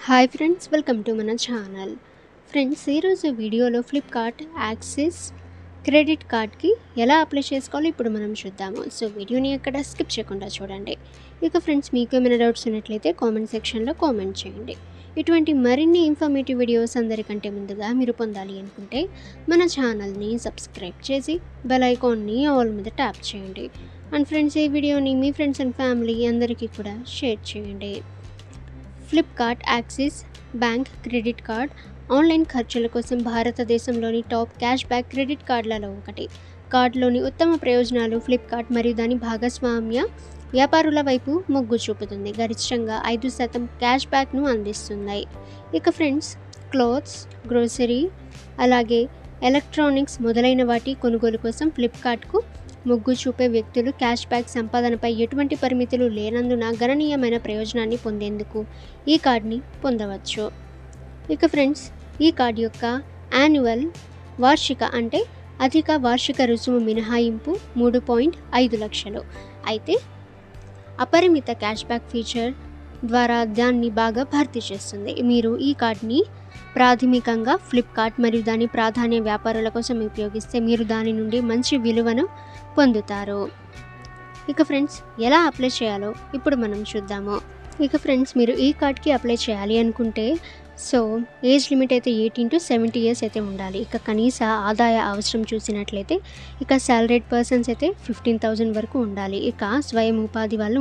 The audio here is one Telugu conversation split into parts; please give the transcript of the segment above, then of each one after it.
హాయ్ ఫ్రెండ్స్, వెల్కమ్ టు మన ఛానల్. ఫ్రెండ్స్, ఈరోజు వీడియోలో ఫ్లిప్కార్ట్ యాక్సిస్ క్రెడిట్ కార్డ్కి ఎలా అప్లై చేసుకోవాలో ఇప్పుడు మనం చూద్దాము. సో వీడియోని ఎక్కడ స్కిప్ చేయకుండా చూడండి. ఇక ఫ్రెండ్స్, మీకు ఏమైనా డౌట్స్ ఉన్నట్లయితే కామెంట్ సెక్షన్లో కామెంట్ చేయండి. ఇటువంటి మరిన్ని ఇన్ఫర్మేటివ్ వీడియోస్ అందరికంటే ముందుగా మీరు పొందాలి అనుకుంటే మన ఛానల్ని సబ్స్క్రైబ్ చేసి బెల్ ఐకాన్ని ఆల్ మీద ట్యాప్ చేయండి. అండ్ ఫ్రెండ్స్, ఈ వీడియోని మీ ఫ్రెండ్స్ అండ్ ఫ్యామిలీ అందరికీ కూడా షేర్ చేయండి. Flipkart Axis bank credit card online ఖర్చుల కోసం భారతదేశంలోని టాప్ క్యాష్ బ్యాక్ క్రెడిట్ కార్డులలో ఒకటి. కార్డులోని ఉత్తమ ప్రయోజనాలు ఫ్లిప్కార్ట్ మరియు దాని భాగస్వామ్య వ్యాపారుల వైపు మొగ్గు చూపుతుంది. గరిష్టంగా 5% క్యాష్ బ్యాక్ను అందిస్తున్నాయి. ఇక ఫ్రెండ్స్, క్లోత్స్, గ్రోసరీ, అలాగే ఎలక్ట్రానిక్స్ మొదలైన వాటి కొనుగోలు కోసం ఫ్లిప్కార్ట్కు మొగ్గు చూపే వ్యక్తులు క్యాష్ బ్యాక్ సంపాదనపై ఎటువంటి పరిమితులు లేనందున గణనీయమైన ప్రయోజనాన్ని పొందేందుకు ఈ కార్డ్ని పొందవచ్చు. ఇక ఫ్రెండ్స్, ఈ కార్డ్ యొక్క యాన్యువల్ వార్షిక అంటే అధిక వార్షిక రుసుము మినహాయింపు 3.5 లక్షలు. అయితే అపరిమిత క్యాష్ బ్యాక్ ఫీచర్ ద్వారా దాన్ని బాగా భర్తీ చేస్తుంది. మీరు ఈ కార్డ్ని ప్రాథమికంగా ఫ్లిప్కార్ట్ మరియు దాని ప్రాధాన్య వ్యాపారుల కోసం ఉపయోగిస్తే మీరు దాని నుండి మంచి విలువను పొందుతారు. ఇక ఫ్రెండ్స్, ఎలా అప్లై చేయాలో ఇప్పుడు మనం చూద్దాము. ఇక ఫ్రెండ్స్, మీరు ఈ కార్డ్కి అప్లై చేయాలి అనుకుంటే సో ఏజ్ లిమిట్ అయితే 18 to 70 years అయితే ఉండాలి. ఇక కనీస ఆదాయ అవసరం చూసినట్లయితే ఇక సాలరీడ్ పర్సన్స్ అయితే 15,000 వరకు ఉండాలి. ఇక స్వయం ఉపాధి వాళ్ళు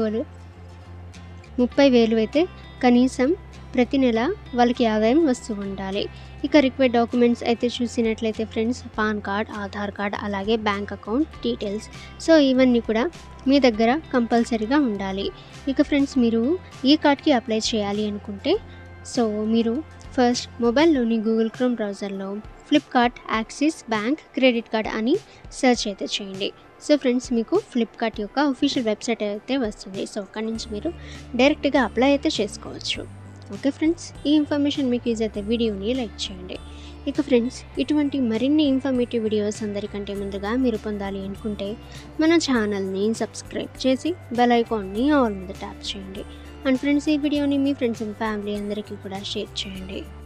30,000 అయితే కనీసం ప్రతి నెల వాళ్ళకి ఆదాయం వస్తూ ఉండాలి. ఇక రిక్వైర్డ్ డాక్యుమెంట్స్ అయితే చూసినట్లయితే friends, PAN card, Aadhaar card, అలాగే బ్యాంక్ అకౌంట్ డీటెయిల్స్. సో ఇవన్నీ కూడా మీ దగ్గర కంపల్సరీగా ఉండాలి. ఇక ఫ్రెండ్స్, మీరు ఈ కార్డ్కి అప్లై చేయాలి అనుకుంటే సో మీరు ఫస్ట్ మొబైల్లోని గూగుల్ క్రోమ్ బ్రౌజర్లో Flipkart Axis bank credit card అని సెర్చ్ అయితే చేయండి. సో ఫ్రెండ్స్, మీకు ఫ్లిప్కార్ట్ యొక్క అఫీషియల్ వెబ్సైట్ అయితే వస్తుంది. సో అక్కడి నుంచి మీరు డైరెక్ట్గా అప్లై అయితే చేసుకోవచ్చు. ఓకే ఫ్రెండ్స్, ఈ ఇన్ఫర్మేషన్ మీకు యూజ్ అయితే వీడియోని లైక్ చేయండి. ఇక ఫ్రెండ్స్, ఇటువంటి మరిన్ని ఇన్ఫర్మేటివ్ వీడియోస్ అందరికంటే ముందుగా మీరు పొందాలి అనుకుంటే మన ఛానల్ని సబ్స్క్రైబ్ చేసి బెల్ ఐకాన్ని ఆల్ మీద ట్యాప్ చేయండి. అండ్ ఫ్రెండ్స్, ఈ వీడియోని మీ ఫ్రెండ్స్ అండ్ ఫ్యామిలీ అందరికీ కూడా షేర్ చేయండి.